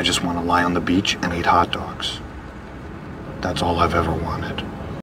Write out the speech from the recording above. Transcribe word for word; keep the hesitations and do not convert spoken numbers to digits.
I just want to lie on the beach and eat hot dogs. That's all I've ever wanted.